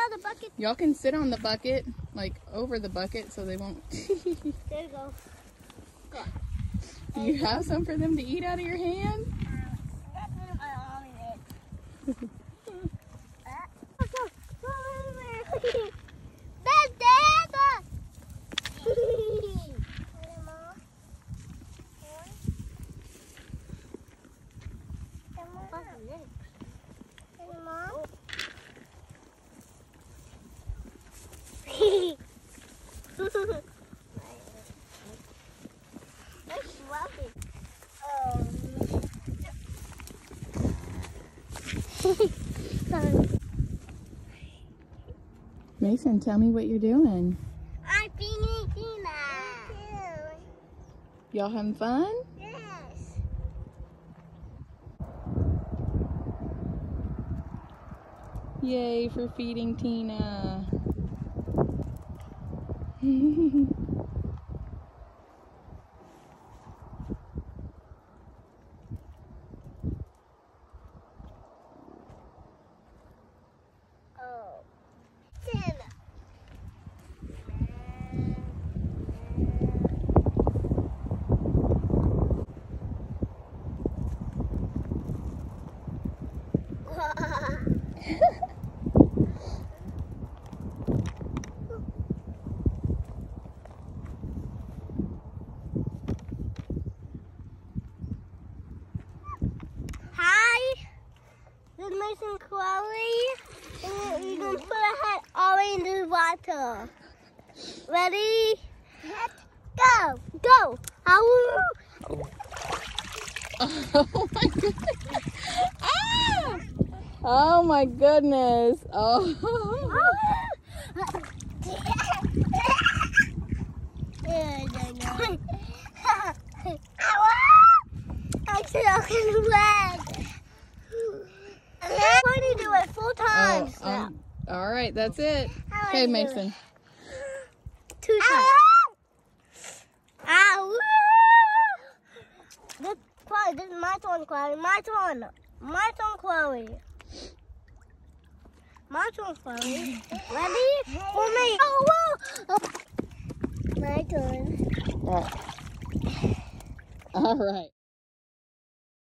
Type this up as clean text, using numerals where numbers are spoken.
the bucket. Y'all can sit on the bucket, like over the bucket, so they won't. There you go. Do you have some for them to eat out of your hand? Mason, tell me what you're doing. I'm feeding Tina. Y'all having fun? Yes. Yay for feeding Tina. Oh. Tina. Hi, this is Mason Chloe, and we're going to put our head all in the water. Ready? Let's go. Go. Ow. Oh my goodness. Ah! Oh my goodness. Oh. I'm choking leg. I'm going to do it 4 times. All right, that's it. How Okay, I do Mason. it? 2 times. Ow! This is my turn, Chloe. My turn. My turn, Chloe. My turn, Chloe. Ready? For me. Oh, whoa. My turn. All right.